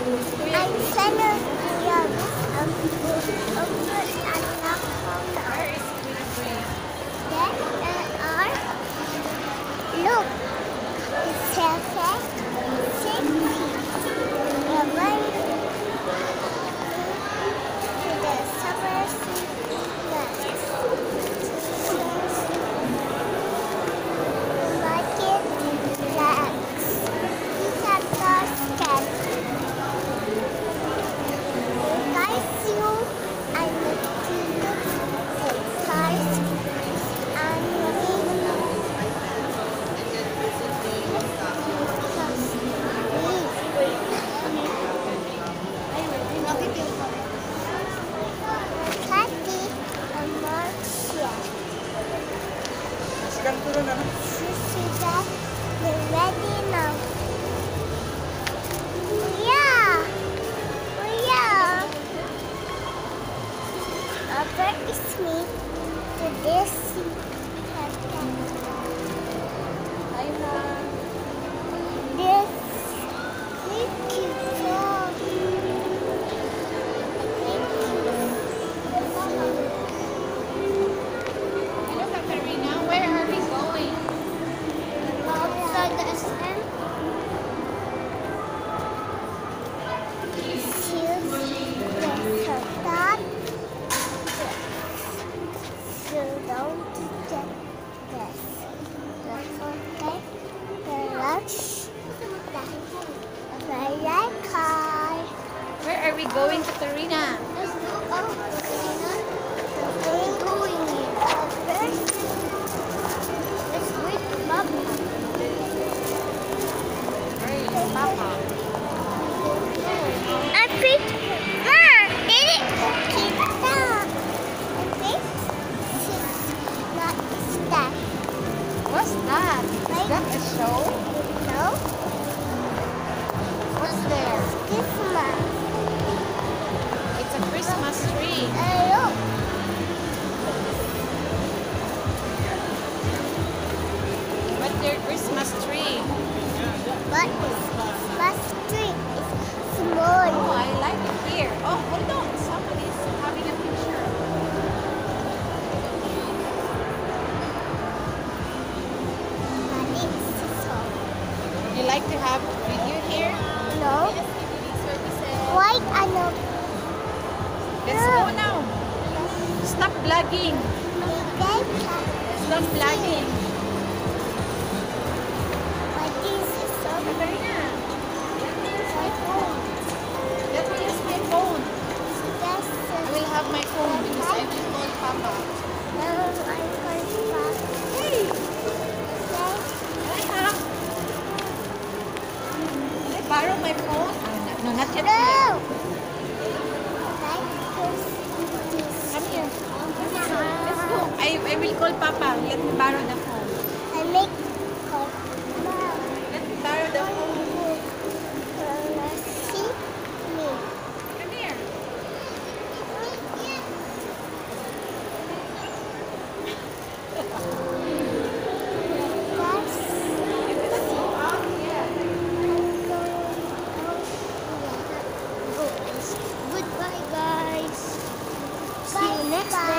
I'm Sana Young. Over at Nakona. Where is Queen Tree? There are, look, it's perfect. We're going to the summer city next. Market Relax. These are the scans. Guys, you and the students exercise and we're ready now. Yeah. Upper is me to this this Hello, Katarina. Where are we going? outside the SM. So don't get this. That's okay. The car. Where are we going, Katarina? Let's go up. We're going here. First, let's wait for Papa. Where is Papa? I think, Ma, did it? Kita. I think not is that. What's that? Is that a show? No, What's there? Christmas. It's a Christmas tree. Look. What's their Christmas tree? But it's Christmas tree. It's small. Oh, I like it here. Oh, hold on. Somebody's having a picture. But it's small. You like to have video here? No. White and a Let's go now. Stop vlogging. Stop vlogging. But this is so Katarina, my phone. let me use my phone. Yes, I will have my phone because I will call Papa. I'm going back. Hey, Okay. can I borrow my phone? No, not yet. No. Come here. Let's go. I will call Papa. Let me borrow the phone. I make Let me borrow the phone. see me. Come here. Goodbye, guys. See you next day.